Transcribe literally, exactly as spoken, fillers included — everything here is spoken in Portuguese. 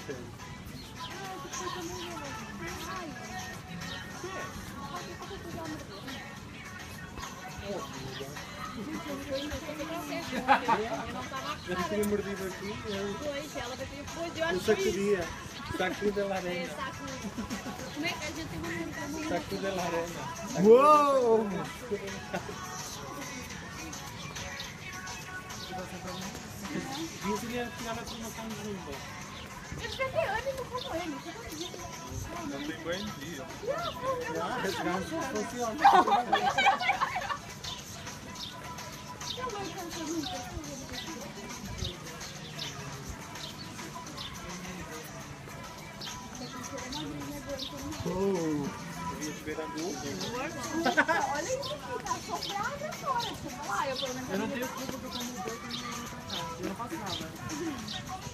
sei. Ah, que foi também, ai. O que é? Pode fazer tudo a Oh, filha. Eu ainda sei que eu sei. Eu não estava a Já tinha mordido aqui. Eu, Pois, ela bateu depois, eu eu acho que sacudia. Sacudo de é laranja. saco. Como é que a gente tem uma Sacudo de laranja. Uou! Dizem-lhe que ela tinha uma camisinha. eu devia ter ânimo como ele, você não diz. Não tem bem dia. Ah, as gansos funcionam. Oh! Devias ver a luz. Olha isso aqui, tá soprada fora. Deixa eu falar, eu pelo menos. Eu não tenho culpa que eu como dois e não Eu não faço nada.